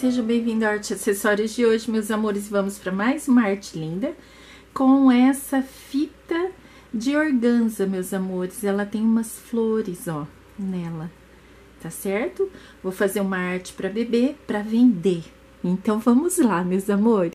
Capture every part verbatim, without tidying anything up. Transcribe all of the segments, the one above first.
seja bem-vindo ao Arte e Acessórios de hoje, meus amores. Vamos para mais uma arte linda com essa fita de organza, meus amores. Ela tem umas flores, ó, nela, tá certo? Vou fazer uma arte para bebê, para vender. Então, vamos lá, meus amores.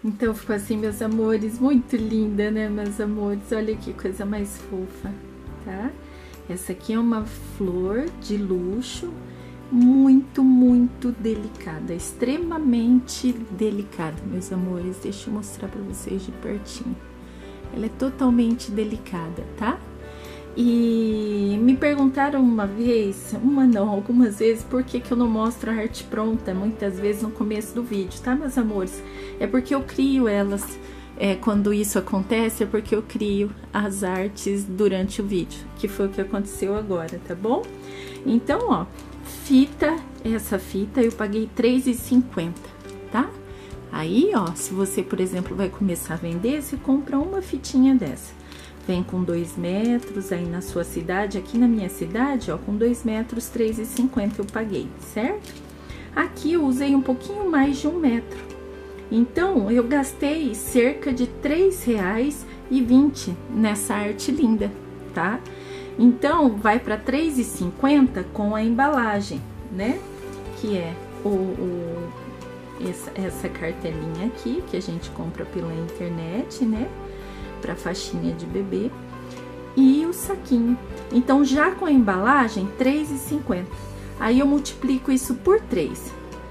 Então ficou assim, meus amores, muito linda, né, meus amores? Olha que coisa mais fofa, tá? Essa aqui é uma flor de luxo, muito, muito delicada, extremamente delicada, meus amores. Deixa eu mostrar pra vocês de pertinho. Ela é totalmente delicada, tá? E me perguntaram uma vez, uma não, algumas vezes, por que que eu não mostro a arte pronta, muitas vezes no começo do vídeo, tá, meus amores? É porque eu crio elas, é, quando isso acontece, é porque eu crio as artes durante o vídeo, que foi o que aconteceu agora, tá bom? Então, ó, fita, essa fita eu paguei três reais e cinquenta centavos, tá? Aí, ó, se você, por exemplo, vai começar a vender, você compra uma fitinha dessa. Vem com dois metros aí na sua cidade. Aqui na minha cidade, ó, com dois metros, três reais e cinquenta centavos eu paguei, certo? Aqui eu usei um pouquinho mais de um metro. Então, eu gastei cerca de três reais e vinte centavos nessa arte linda, tá? Então, vai para três reais e cinquenta centavos com a embalagem, né? Que é o... o essa, essa cartelinha aqui, que a gente compra pela internet, né? Para faixinha de bebê, e o saquinho. Então, já com a embalagem, três reais e cinquenta centavos. Aí eu multiplico isso por três,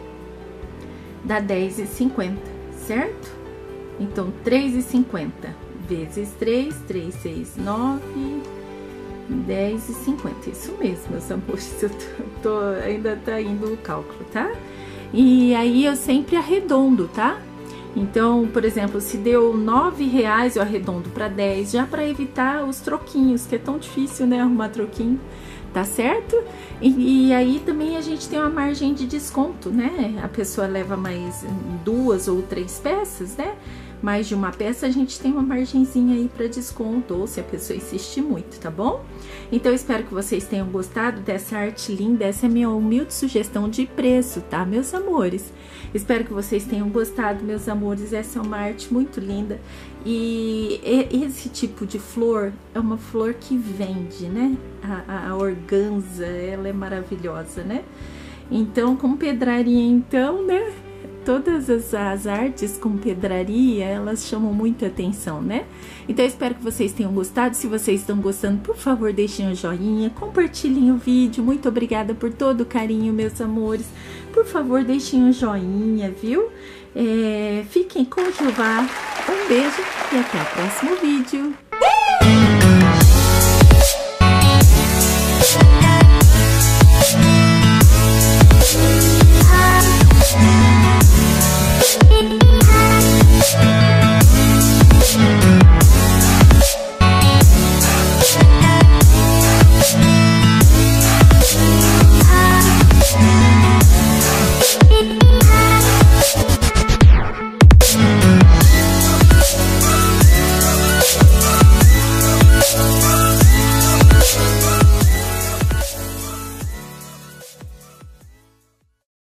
dá dez reais e cinquenta centavos, certo? Então, três reais e cinquenta centavos vezes três, três, seis, nove, dez reais e cinquenta centavos. Isso mesmo, meus amores, eu tô, tô, ainda tá indo o cálculo, tá? E aí eu sempre arredondo, tá? Então, por exemplo, se deu nove reais, eu arredondo para dez, já para evitar os troquinhos, que é tão difícil, né, arrumar troquinho, tá certo? E, e aí também a gente tem uma margem de desconto, né? A pessoa leva mais duas ou três peças, né? Mais de uma peça, a gente tem uma margenzinha aí para desconto, ou se a pessoa insistir muito, tá bom? Então, eu espero que vocês tenham gostado dessa arte linda. Essa é a minha humilde sugestão de preço, tá, meus amores? Espero que vocês tenham gostado, meus amores. Essa é uma arte muito linda. E esse tipo de flor é uma flor que vende, né? A, a organza, ela é maravilhosa, né? Então, com pedraria, então, né? Todas as, as artes com pedraria, elas chamam muita atenção, né? Então, eu espero que vocês tenham gostado. Se vocês estão gostando, por favor, deixem um joinha, compartilhem o vídeo. Muito obrigada por todo o carinho, meus amores. Por favor, deixem um joinha, viu? É, fiquem com Jeová. Um beijo e até o próximo vídeo.